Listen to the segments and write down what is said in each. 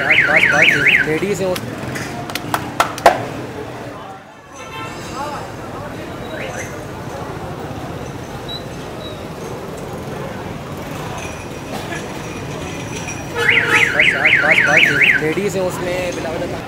बस लेडीज़ हैं। बस लेडीज़ हैं उसमें बिला वजह।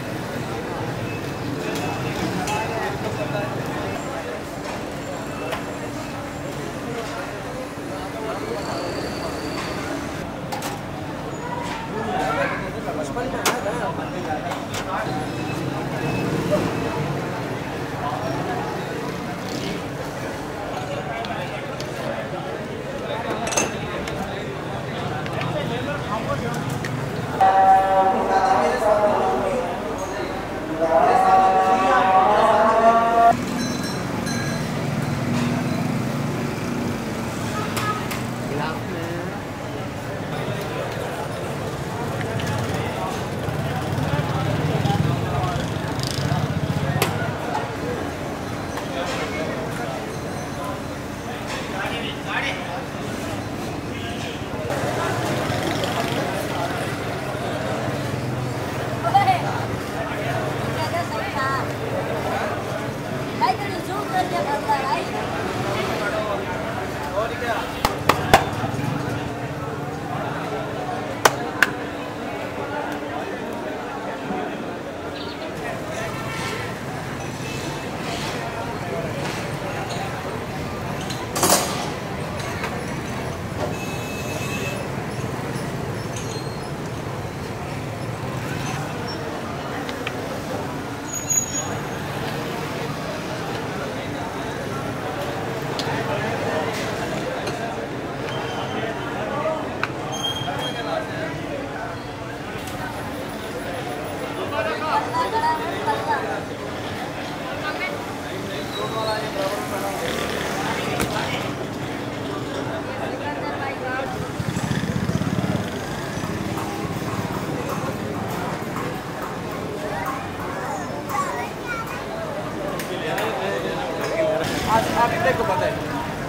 को पता है।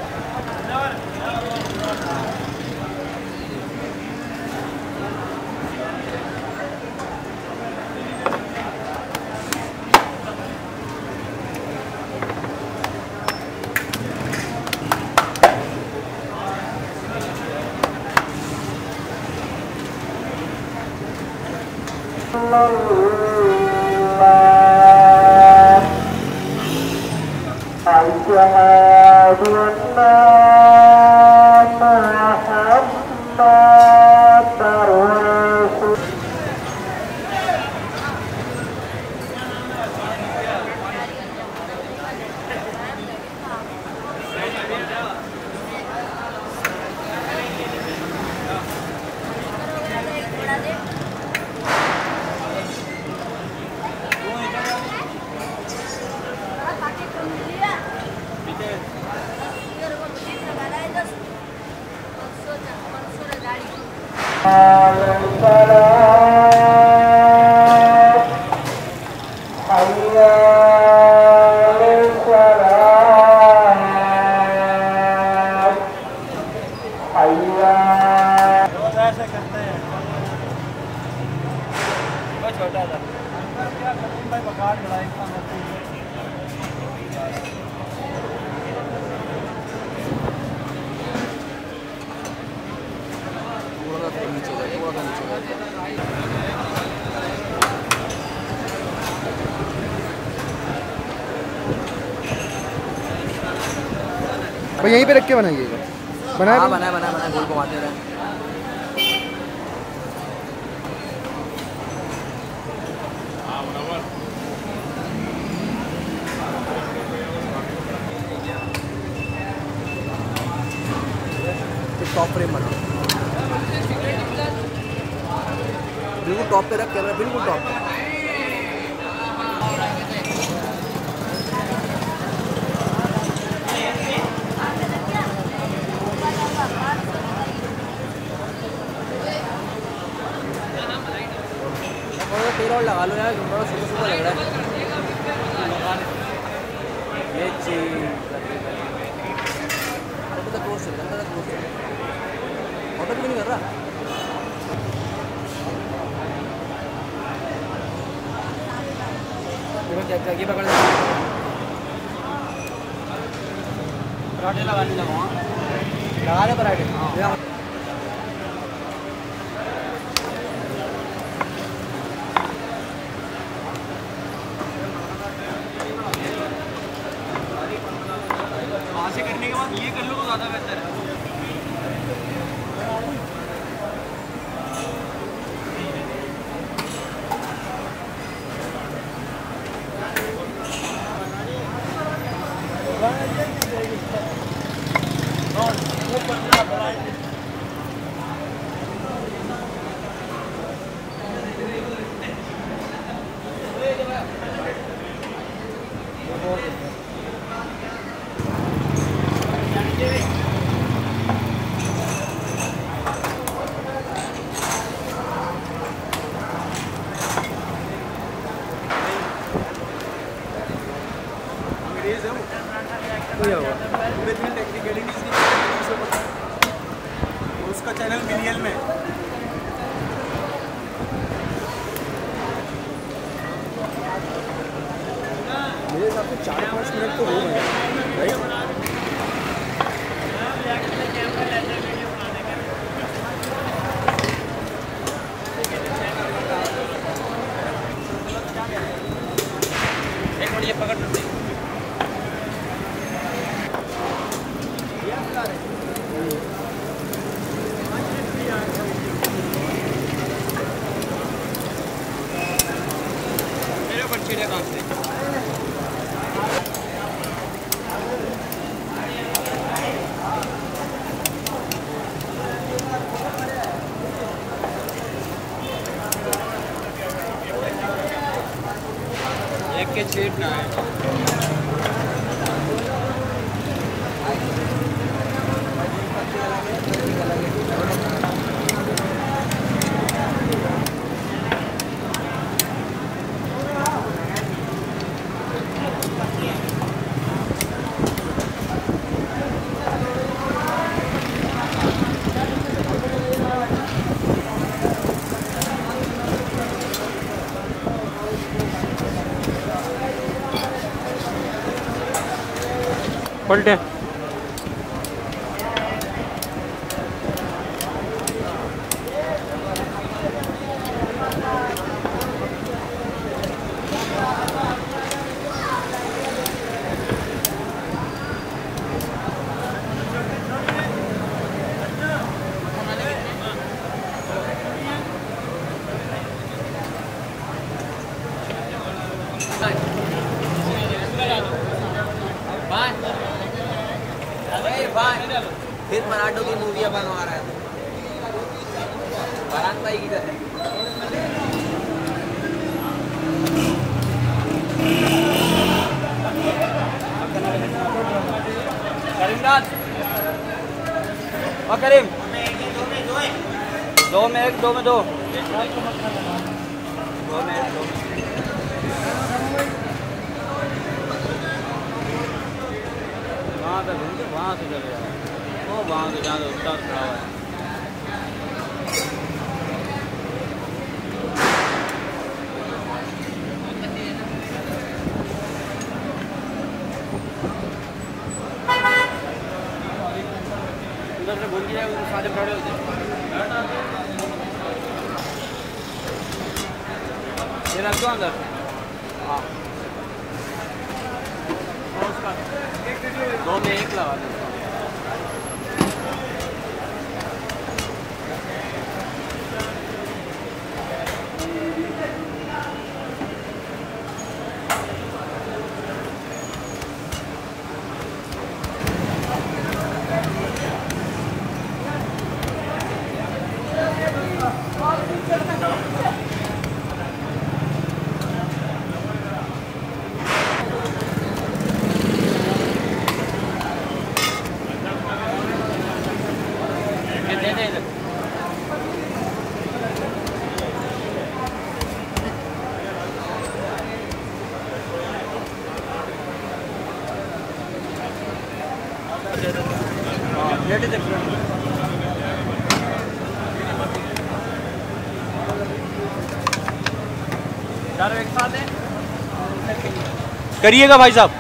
और यहीं पे रख के बनाइएगा। बनाया हाँ, बनाया गोल घुमाते रहे। टॉप फ्रेम बना बिल्कुल टॉप पे रख कैमरा, बिल्कुल टॉप पे। तेल और लगा लो यार, थोड़ा सूखा सूखा लग रहा है। ये चीज़ ऑर्डर भी नहीं कर रहा। क्या क्या ये पकड़ पराठे लगाने लगा लगा दे पराठे। हाँ से करने के बाद ये कर लो तो ज़्यादा बेहतर है। उसका चैनल मिलियन में मेरे हिसाब से 4-5 मिनट तो हो गए। एक मिनट ये पकड़ सकते मेरे ऊपर छीड़े काम से एक के छीटना है। पलटे फिर पराठों की मूवियाँ बनवा रहा है बारात भाई की तरह। करीमराज और करीम दो में एक, दो में दो, दो में एक, दो में वहाँ से चले जाओ वो वहाँ से जहाँ उस्ताद खड़ा हुआ है। उधर से बोल दिया उधर सारे खड़े होते ये रख दो अंदर। हाँ दो में एक लगा दो। चारों एक साथ है। करिएगा भाई साहब।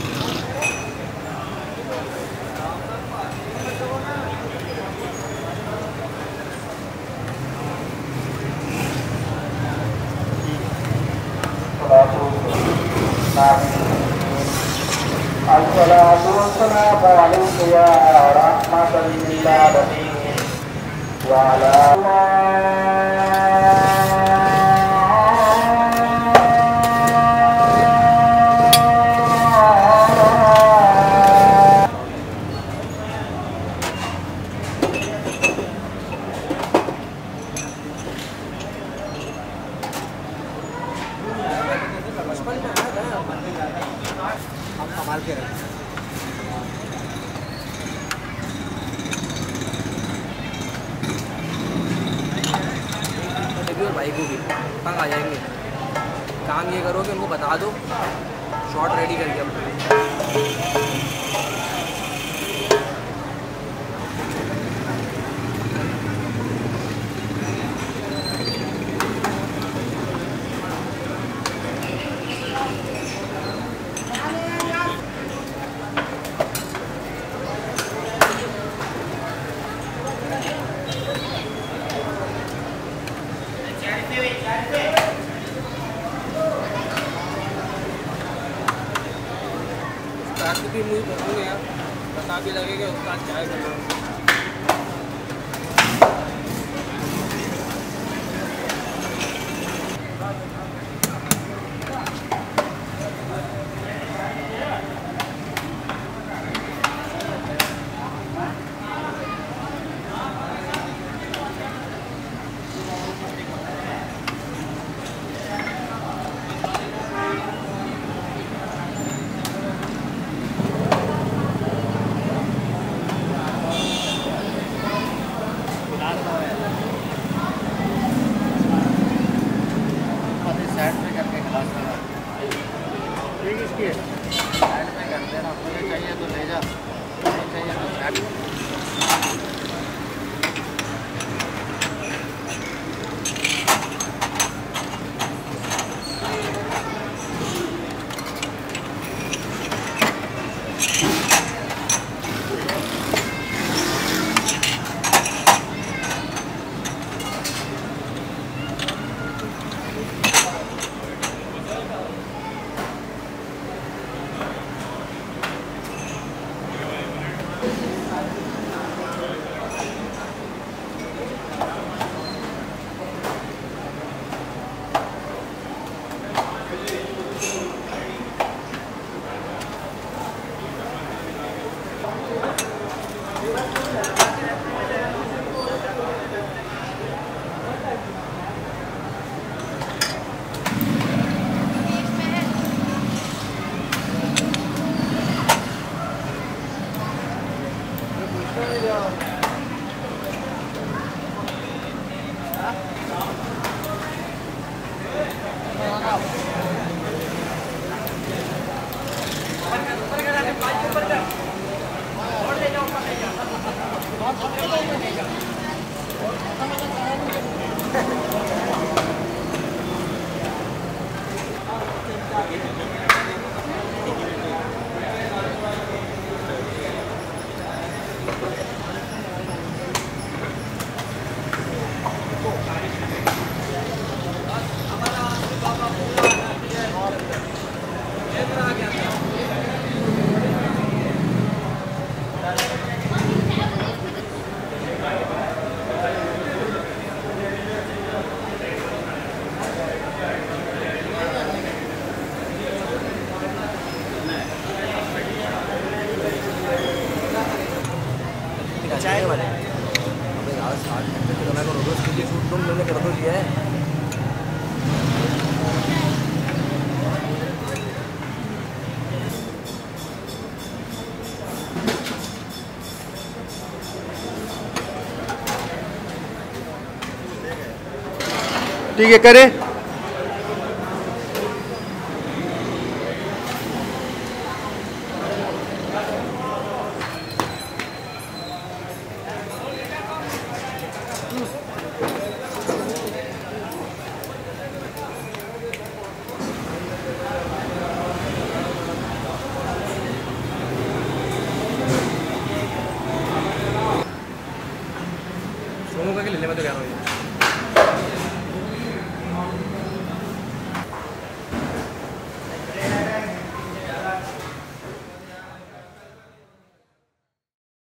संभाल के रख और भाई को भी तंग आ जाएंगे। काम ये करो कि उनको बता दो, शॉट रेडी करके अपना। भी मुझे बताऊँगा यार, पता भी लगेगा उसका क्या करना। चाय वाले अबे यार 60 घंटे तो मैं रोज के लिए शूट तुम मैंने कर दो दिया है। ठीक है करे।